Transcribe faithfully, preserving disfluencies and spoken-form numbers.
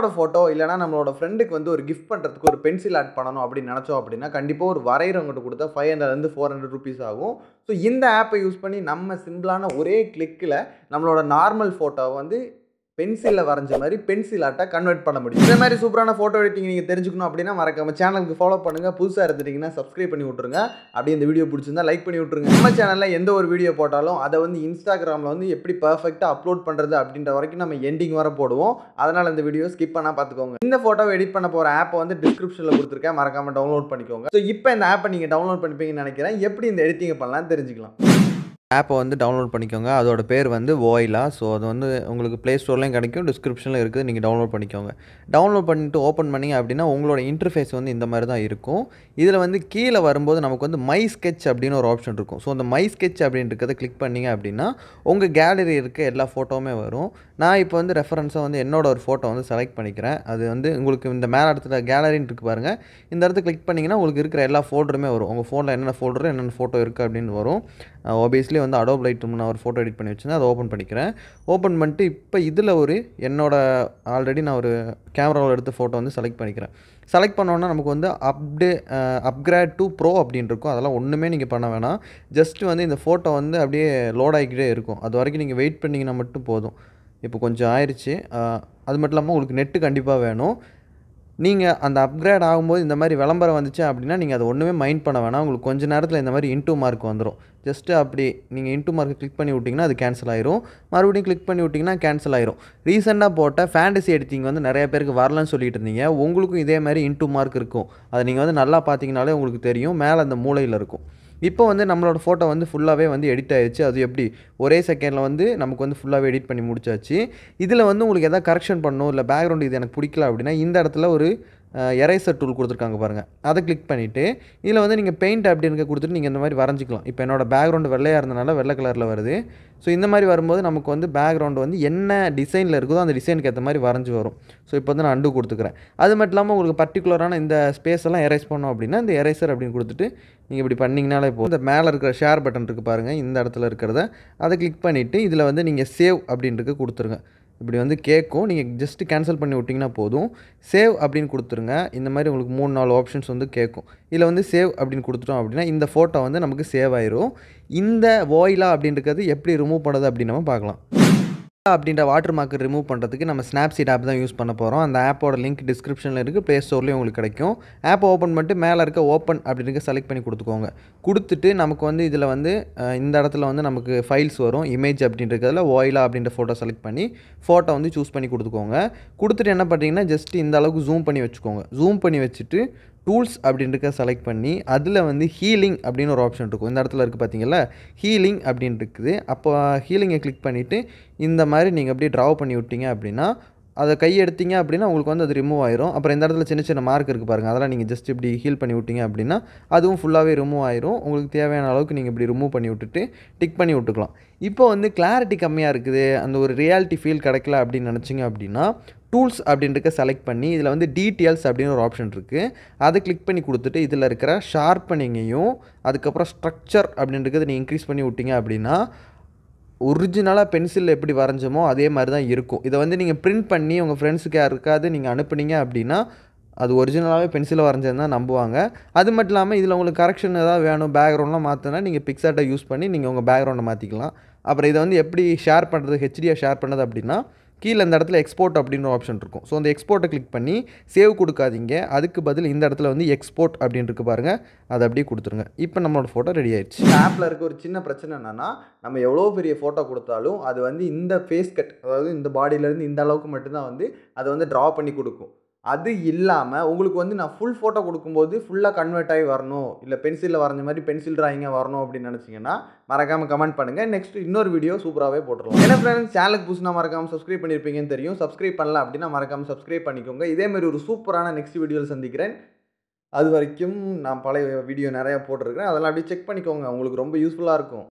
நம்மளோட ஃபோட்டோ இல்லைனா நம்மளோட ஃப்ரெண்டுக்கு வந்து ஒரு கிஃப்ட் பண்ணுறதுக்கு ஒரு பென்சில் ஆட் பண்ணணும் அப்படின்னு நினச்சோம் அப்படின்னா கண்டிப்பாக ஒரு வரைகிறவங்ககிட்ட கொடுத்தா ஃபைவ் ஹண்ட்ரட்லேருந்து ஃபோர் ஹண்ட்ரட் ருபீஸ் ஆகும். ஸோ இந்த ஆப்பை யூஸ் பண்ணி நம்ம சிம்பிளான ஒரே கிளிக்கில் நம்மளோட நார்மல் ஃபோட்டோவை வந்து பென்சிலில் வரைஞ்ச மாதிரி பென்சில் ஆர்ட்டை கன்வெர்ட் பண்ண முடியும். இதே மாதிரி சூப்பரான ஃபோட்டோ எடிட்டிங் நீங்கள் தெரிஞ்சுக்கணும் அப்படின்னா மறக்காம சேனலுக்கு ஃபாலோ பண்ணுங்கள். புதுசாக இருந்துட்டீங்கன்னா சப்ஸ்கிரைப் பண்ணி விட்ருங்க. அப்படியே இந்த வீடியோ பிடிச்சிருந்தா லைக் பண்ணி விட்ருங்க. நம்ம சேனலில் எந்த ஒரு வீடியோ போட்டாலும் அதை வந்து இன்ஸ்டாகிராமில் வந்து எப்படி பர்ஃபெக்டாக அப்லோட் பண்ணுறது அப்படின்ற வரைக்கும் நம்ம எண்டிங் வர போடுவோம். அதனால் இந்த வீடியோ ஸ்கிப் பண்ணால் பார்த்துக்கோங்க. இந்த ஃபோட்டோவை எடிட் பண்ண போகிற ஆப்பை வந்து டிஸ்கிரிப்ஷனில் கொடுத்துருக்கேன், மறக்காமல் டவுன்லோட் பண்ணிக்கோங்க. ஸோ இப்போ இந்த ஆப்பை நீங்கள் டவுன்லோட் பண்ணிப்பீங்கன்னு நினைக்கிறேன். எப்படி இந்த எடிட்டிங்கை பண்ணலாம்னு தெரிஞ்சுக்கலாம். ஆப்பை வந்து டவுன்லோட் பண்ணிக்கோங்க. அதோட பேர் வந்து voila. ஸோ அது வந்து உங்களுக்கு ப்ளே ஸ்டோர்லேயும் கிடைக்கும், டிஸ்கிரிப்ஷனில் இருக்குது, நீங்கள் டவுன்லோட் பண்ணிக்கோங்க. டவுன்லோட் பண்ணிட்டு ஓப்பன் பண்ணிங்க அப்படின்னா உங்களோட இன்டர்ஃபேஸ் வந்து இந்த மாதிரி தான் இருக்கும். இதில் வந்து கீழே வரும்போது நமக்கு வந்து மை ஸ்கெட்ச் அப்படின்னு ஒரு ஆப்ஷன் இருக்கும். ஸோ அந்த மை ஸ்கெட்ச் அப்படின்றத கிளிக் பண்ணிங்க அப்படின்னா உங்கள் கேலரி இருக்க எல்லா ஃபோட்டோவுமே வரும். நான் இப்போ வந்து ரெஃபரன்ஸாக வந்து என்னோட ஒரு ஃபோட்டோ வந்து செலக்ட் பண்ணிக்கிறேன். அது வந்து உங்களுக்கு இந்த மேலே இடத்துல கேலரின்னு இருக்குது பாருங்கள். இந்த இடத்துல கிளிக் பண்ணிங்கன்னா உங்களுக்கு இருக்கிற எல்லா ஃபோல்டருமே வரும். உங்கள் ஃபோனில் என்னென்ன ஃபோல்டரு என்னென்ன ஃபோட்டோ இருக்குது அப்படின்னு வரும். ஆப்வியஸ்லி வந்து அடோப் லைட்ரூம் நான் ஒரு ஃபோட்டோ எடிட் பண்ணி வச்சுருந்தேன், அதை ஓப்பன் பண்ணிக்கிறேன். ஓப்பன் பண்ணிட்டு இப்போ இதில் ஒரு என்னோட ஆல்ரெடி நான் ஒரு கேமராவில் எடுத்த ஃபோட்டோ வந்து செலக்ட் பண்ணிக்கிறேன். செலக்ட் பண்ணோன்னா நமக்கு வந்து அப்டே அப்கிரேட் டு ப்ரோ அப்படின்னு இருக்கும். அதெல்லாம் ஒன்றுமே நீங்கள் பண்ண வேணாம். ஜஸ்ட்டு வந்து இந்த ஃபோட்டோ வந்து அப்படியே லோட் ஆகிக்கிட்டே இருக்கும். அது வரைக்கும் நீங்கள் வெயிட் பண்ணிங்கன்னா மட்டும் போதும். இப்போ கொஞ்சம் ஆயிடுச்சு. அது மட்டும் இல்லாமல் உங்களுக்கு நெட்டு கண்டிப்பாக வேணும். நீங்கள் அந்த அப்கிரேட் ஆகும்போது இந்த மாதிரி விளம்பரம் வந்துச்சு அப்படின்னா நீங்கள் அதை ஒன்றுமே மைண்ட் பண்ண வேணாம். உங்களுக்கு கொஞ்சம் நேரத்தில் இந்த மாதிரி இன்டூ மார்க் வந்துடும். ஜஸ்ட்டு அப்படி நீங்கள் இன்டூ மார்க் கிளிக் பண்ணி விட்டிங்கன்னா அது கேன்சல் ஆயிரும். மறுபடியும் கிளிக் பண்ணி விட்டிங்கன்னா கேன்சல் ஆயிரும். ரீசெண்டாக போட்ட ஃபேண்டசி எடிட்டிங் வந்து நிறைய பேருக்கு வரலன்னு சொல்லிட்டு இருந்தீங்க. உங்களுக்கும் இதே மாதிரி இன்டூ மார்க் இருக்கும். அதை நீங்கள் வந்து நல்லா பார்த்தீங்கனாலே உங்களுக்கு தெரியும். மேலே அந்த மூலையில் இருக்கும். இப்போ வந்து நம்மளோட ஃபோட்டோ வந்து ஃபுல்லாகவே வந்து எடிட் ஆகிடுச்சு. அது எப்படி ஒரே செகண்டில் வந்து நமக்கு வந்து ஃபுல்லாகவே எடிட் பண்ணி முடிச்சாச்சு. இதில் வந்து உங்களுக்கு எதாவது கரெக்ஷன் பண்ணணும் இல்லை பேக்ரவுண்ட் இது எனக்கு பிடிக்கல அப்படின்னா இந்த இடத்துல ஒரு எரேசர் டூல் கொடுத்துருக்காங்க பாருங்கள். அதை கிளிக் பண்ணிவிட்டு இதில் வந்து நீங்கள் பெயிண்ட் அப்படின்னு கொடுத்துட்டு நீங்கள் இந்த மாதிரி வரைஞ்சிக்கலாம். இப்போ என்னோடய பேக்ரவுண்டு வெள்ளையாக இருந்தனால வெள்ளை கலரில் வருது. ஸோ இந்த மாதிரி வரும்போது நமக்கு வந்து பேக்ரவுண்டு வந்து என்ன டிசைனில் இருக்குதோ அந்த டிசைனுக்கு ஏற்ற மாதிரி வரைஞ்சி வரும். ஸோ இப்போ வந்து நான் அண்டு கொடுத்துக்கிறேன். அது மட்டும் இல்லாமல் உங்களுக்கு பர்டிகுலரான இந்த ஸ்பேஸ் எல்லாம் எரேஸ் பண்ணோம் அப்படின்னா இந்த எரேசர் அப்படின்னு கொடுத்துட்டு நீங்கள் இப்படி பண்ணிங்கனாலே போதும். இந்த மேலே இருக்கிற ஷேர் பட்டன் இருக்குது பாருங்கள், இந்த இடத்துல இருக்கிறத அதை கிளிக் பண்ணிவிட்டு இதில் வந்து நீங்கள் சேவ் அப்படின்ட்டு கொடுத்துருங்க. இப்படி வந்து கேட்கும். நீங்கள் ஜஸ்ட்டு கேன்சல் பண்ணி விட்டிங்கன்னா போதும். சேவ் அப்படின்னு கொடுத்துருங்க. இந்த மாதிரி உங்களுக்கு மூணு நாலு ஆப்ஷன்ஸ் வந்து கேட்கும். இதில் வந்து சேவ் அப்படின்னு கொடுத்துட்டோம் அப்படின்னா இந்த ஃபோட்டோ வந்து நமக்கு சேவ் ஆயிரும். இந்த voila அப்படின்றது எப்படி ரிமூவ் பண்ணுறது அப்படின்னு நம்ம பார்க்கலாம். அப்படின்ற வாட்டர் மார்க் ரிமூவ் பண்ணுறதுக்கு நம்ம ஸ்னாப்சீட் ஆப் தான் யூஸ் பண்ண போகிறோம். அந்த ஆப்போட லிங்க் டிஸ்கிரிப்ஷனில் இருக்குது, ப்ளே ஸ்டோர்லேயும் உங்களுக்கு கிடைக்கும். ஆப்பை ஓப்பன் பண்ணிட்டு மேலே இருக்க ஓப்பன் அப்படின்னு செலக்ட் பண்ணி கொடுத்துக்கோங்க. கொடுத்துட்டு நமக்கு வந்து இதில் வந்து இந்த இடத்துல வந்து நமக்கு ஃபைல்ஸ் வரும். இமேஜ் அப்படின்றதுல voila அப்படின்ற ஃபோட்டோ செலக்ட் பண்ணி ஃபோட்டோ வந்து சூஸ் பண்ணி கொடுத்துக்கோங்க. கொடுத்துட்டு என்ன பண்ணுறீங்கன்னா ஜஸ்ட் இந்த அளவுக்கு ஜூம் பண்ணி வச்சுக்கோங்க. ஜூம் பண்ணி வச்சுட்டு டூல்ஸ் அப்படின்றத செலக்ட் பண்ணி அதில் வந்து ஹீலிங் அப்படின்னு ஒரு ஆப்ஷன் இருக்கும். இந்த இடத்துல இருக்குது பார்த்தீங்களா, ஹீலிங் அப்படின்னு இருக்குது. அப்போ ஹீலிங்கை கிளிக் பண்ணிவிட்டு இந்த மாதிரி நீங்கள் அப்படியே ட்ரா பண்ணி விட்டீங்க அப்படின்னா அதை கை எடுத்தீங்க அப்படின்னா உங்களுக்கு வந்து அது ரிமூவ் ஆயிரும். அப்புறம் இந்த இடத்துல சின்ன சின்ன மார்க் இருக்குது பாருங்கள், அதெல்லாம் நீங்கள் ஜஸ்ட் இப்படி ஹீல் பண்ணி விட்டீங்க அப்படின்னா அதுவும் ஃபுல்லாகவே ரிமூவ் ஆயிரும். உங்களுக்கு தேவையான அளவுக்கு நீங்கள் இப்படி ரிமூவ் பண்ணி விட்டுட்டு டிக் பண்ணி விட்டுக்கலாம். இப்போ வந்து கிளாரிட்டி கம்மியாக இருக்குது, அந்த ஒரு ரியாலிட்டி ஃபீல் கிடைக்கல அப்படின்னு நினச்சிங்க அப்படின்னா டூல்ஸ் அப்படின்றத செலக்ட் பண்ணி இதில் வந்து டீட்டெயில்ஸ் அப்படின்னு ஒரு ஆப்ஷன் இருக்குது. அதை கிளிக் பண்ணி கொடுத்துட்டு இதில் இருக்கிற ஷார்ப்பனிங்கையும் அதுக்கப்புறம் ஸ்ட்ரக்சர் அப்படின்றத நீங்கள் இன்க்ரீஸ் பண்ணி விட்டீங்க அப்படின்னா ஒரிஜினலாக பென்சிலில் எப்படி வரைஞ்சோமோ அதே மாதிரி தான் இருக்கும். இதை வந்து நீங்கள் பிரிண்ட் பண்ணி உங்கள் ஃப்ரெண்ட்ஸுக்கு யாருக்காவது நீங்கள் அனுப்புனீங்க அப்படின்னா அது ஒரிஜினலாகவே பென்சிலில் வரைஞ்சது தான் நம்புவாங்க. அது மட்டும் இல்லாமல் இதில் உங்களுக்கு கரெக்ஷன் ஏதாவது வேணும், பேக்ரவுண்ட்லாம் மாற்றினா நீங்கள் பிக்சார்ட்டை யூஸ் பண்ணி நீங்கள் உங்கள் பேக்ரவுண்டை மாற்றிக்கலாம். அப்புறம் இதை வந்து எப்படி ஷேர் பண்ணுறது, ஹெச்டியாக ஷேர் பண்ணுறது அப்படின்னா கீழே இந்த இடத்துல எக்ஸ்போர்ட் அப்படின்னு ஒரு ஆப்ஷன் இருக்கும். ஸோ அந்த எக்ஸ்போர்ட்டை கிளிக் பண்ணி சேவ் கொடுக்காதீங்க. அதுக்கு பதில் இந்த இடத்துல வந்து எக்ஸ்போர்ட் அப்படின்னு இருக்கு பாருங்கள், அதை அப்படியே கொடுத்துருங்க. இப்போ நம்மளோட ஃபோட்டோ ரெடி ஆயிடுச்சு. ஆப்பில் இருக்க ஒரு சின்ன பிரச்சனை என்னென்னா நம்ம எவ்வளோ பெரிய ஃபோட்டோ கொடுத்தாலும் அது வந்து இந்த ஃபேஸ் கட், அதாவது இந்த பாடியிலேருந்து இந்த அளவுக்கு மட்டும்தான் வந்து அதை வந்து ட்ரா பண்ணி கொடுக்கும். அது இல்லாமல் உங்களுக்கு வந்து நான் ஃபுல் ஃபோட்டோ கொடுக்கும்போது ஃபுல்லாக கன்வெர்ட் ஆகி வரணும், இல்லை பென்சிலில் வரைஞ்ச மாதிரி பென்சில் ட்ராயிங்காக வரணும் அப்படின்னு நினச்சிங்கன்னா மறக்காமல் கமெண்ட் பண்ணுங்கள். நெக்ஸ்ட் இன்னொரு வீடியோ சூப்பராகவே போட்டுருவோம். என்ன ஃப்ரெண்ட்ஸ், சேனலுக்கு புதுசுனா மறக்காமல் சப்ஸ்கிரைப் பண்ணியிருப்பீங்கன்னு தெரியும். சப்ஸ்கிரைப் பண்ணல அப்படின்னா மறக்காமல் சப்ஸ்கிரைப் பண்ணிக்கோங்க. இதேமாதிரி ஒரு சூப்பரான நெக்ஸ்ட் வீடியோவில் சந்திக்கிறேன். அது வரைக்கும் நான் பழைய வீடியோ நிறையா போட்டிருக்கிறேன், அதெல்லாம் அப்படியே செக் பண்ணிக்கோங்க, உங்களுக்கு ரொம்ப யூஸ்ஃபுல்லாக இருக்கும்.